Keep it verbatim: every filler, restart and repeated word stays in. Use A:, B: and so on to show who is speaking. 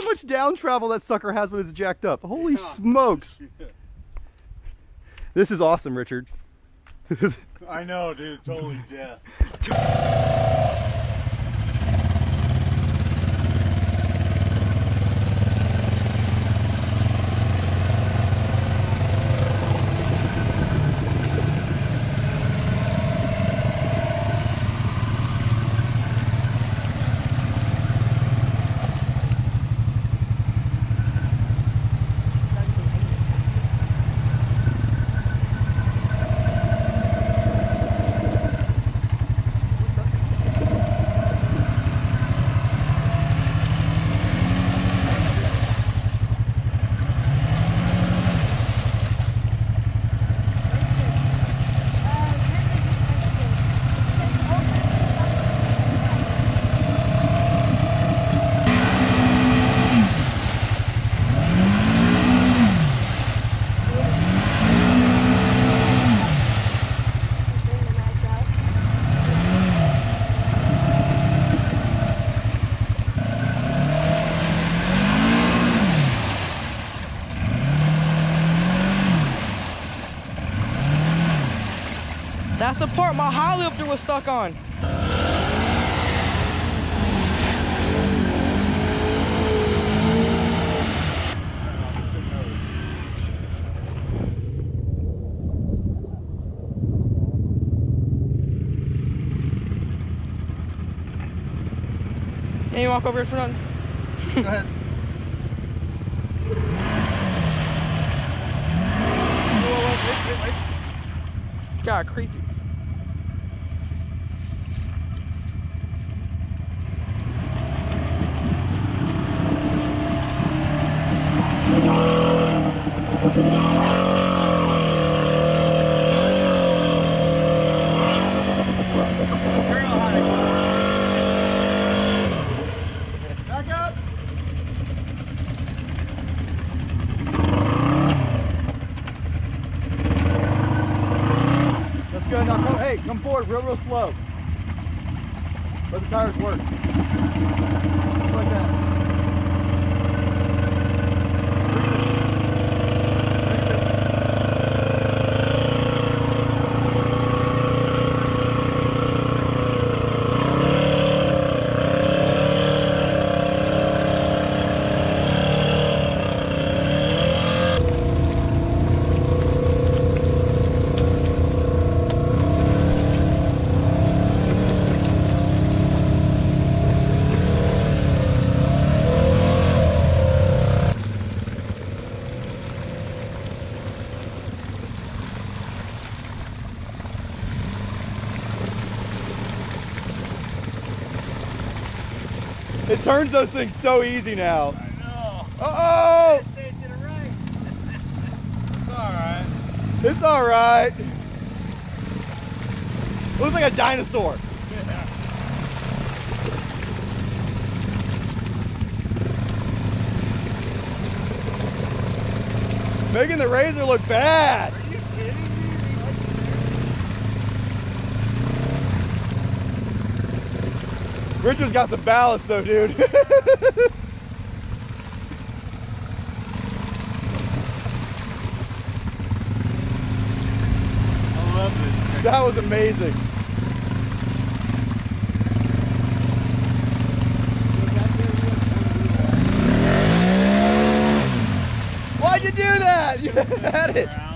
A: much down travel that sucker has when it's jacked up. Holy yeah. smokes. This is awesome, Richard.
B: I know, dude. Totally death.
C: That's the part my high lifter was stuck on. Can you walk over here for nothing?
A: Go ahead. Wait, wait, wait.
C: God, creepy.
A: Back up. That's good. Now come, hey, come forward real, real slow. Let the tires work. Just like that. It turns those things so easy now.
B: I know.
A: Uh-oh!
B: They did it right. It's alright.
A: It's alright. Looks like a dinosaur.
B: Yeah.
A: Making the Razor look bad.
B: Are you kidding me?
A: Richard's got some balance though, dude.
B: I love this.
A: That was amazing. Why'd you do that? You had it.